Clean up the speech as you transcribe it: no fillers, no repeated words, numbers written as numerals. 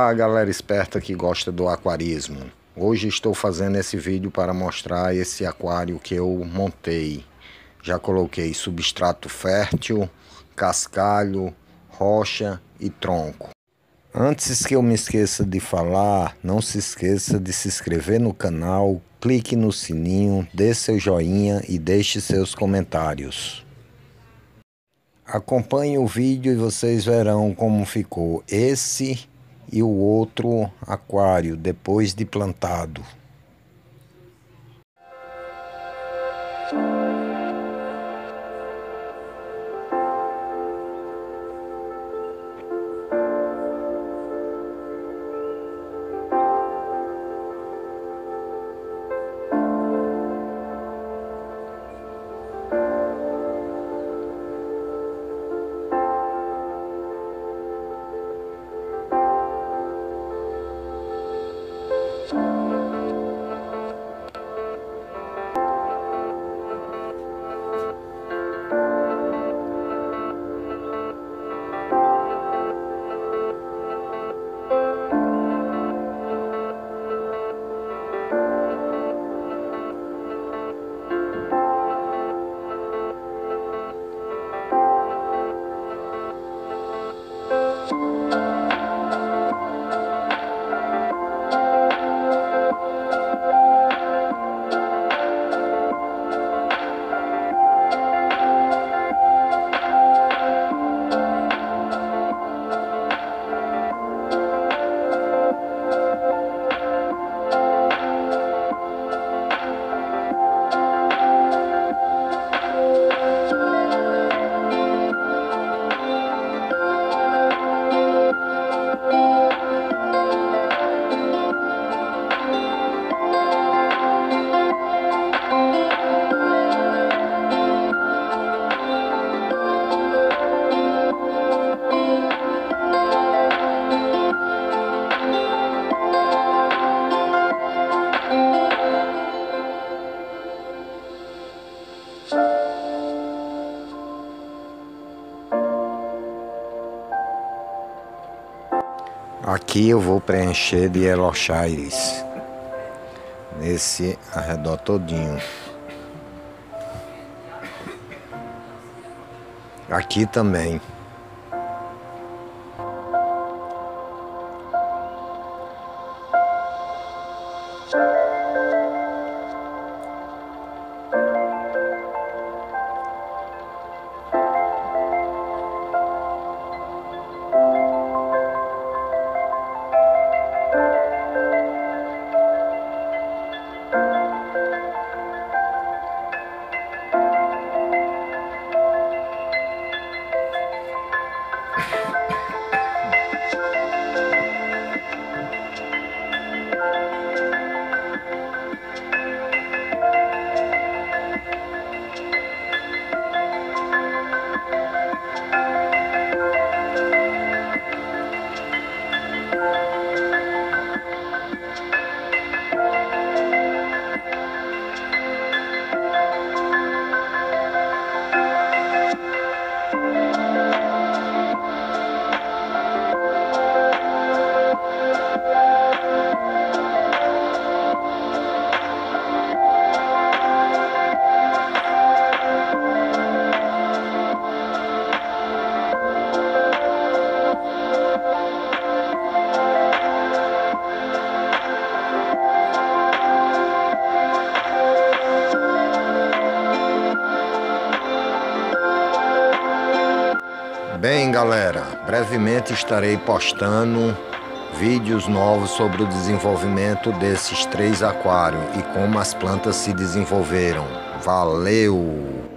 Olá, galera esperta que gosta do aquarismo. Hoje estou fazendo esse vídeo para mostrar esse aquário que eu montei. Já coloquei substrato fértil, cascalho, rocha e tronco. Antes que eu me esqueça de falar, não se esqueça de se inscrever no canal, clique no sininho, dê seu joinha e deixe seus comentários. Acompanhe o vídeo e vocês verão como ficou esse e o outro aquário depois de plantado. Aqui eu vou preencher de Elochaires nesse arredor todinho. Aqui também. Bem, galera, brevemente estarei postando vídeos novos sobre o desenvolvimento desses 3 aquários e como as plantas se desenvolveram. Valeu!